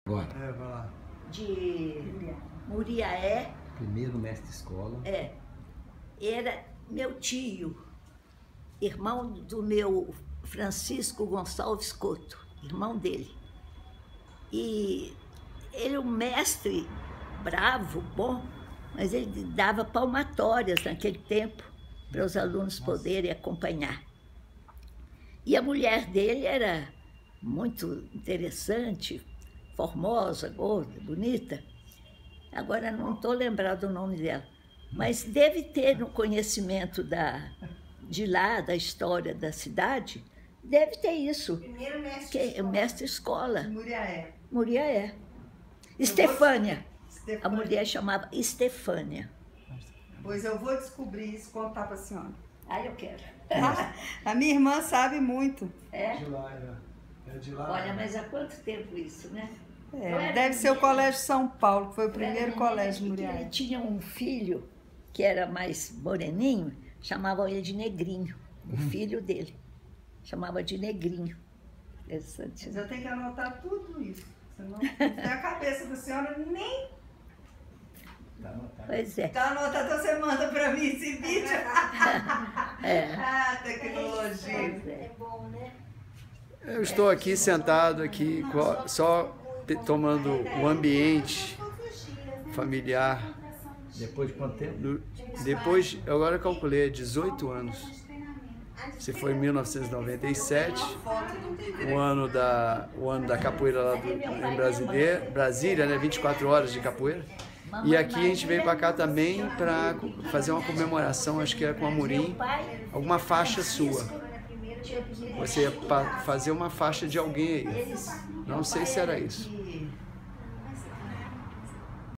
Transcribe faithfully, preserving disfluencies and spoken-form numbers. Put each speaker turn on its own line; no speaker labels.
Bora.
É, vai lá.
De Muriaé.
Primeiro mestre de escola.
É. Era meu tio, irmão do meu Francisco Gonçalves Couto, irmão dele. E ele é um mestre bravo, bom, mas ele dava palmatórias naquele tempo para os alunos poderem acompanhar. E a mulher dele era muito interessante, formosa, gorda, bonita. Agora não estou lembrado o nome dela, mas deve ter no conhecimento da, de lá, da história da cidade, deve ter isso.
Primeiro mestre
que é o mestre escola.
Muriaé.
Muriaé. Estefânia.
Estefânia.
A mulher chamava Estefânia.
Pois eu vou descobrir isso, contar para a senhora.
Ah, eu quero.
A minha irmã sabe muito.
É?
De lá, é. É de lá.
Olha, mas há quanto tempo isso, né?
É, deve ser o Colégio São Paulo, que foi o primeiro colégio de
Ele
Muriaé.
tinha um filho que era mais moreninho, chamavam ele de Negrinho, o filho dele. Chamava de Negrinho. Interessante.
Mas eu tenho que anotar tudo isso, senão a cabeça da senhora nem...
Tá anotado.
Pois é.
Tá anotado, então você manda para mim esse vídeo.
É.
Ah, tecnologia.
É bom, né?
Eu estou aqui sentado aqui, só tomando o ambiente familiar.
Depois de quanto tempo?
No- Depois, agora eu calculei, dezoito anos. Se foi em mil novecentos e noventa e sete, o ano da, o ano da capoeira lá do, em Brasília, Brasília, né? vinte e quatro horas de capoeira. E aqui a gente veio para cá também para fazer uma comemoração, acho que era com a Amorim, alguma faixa sua. Você ia pa- fazer uma faixa de alguém aí. Não sei se era isso.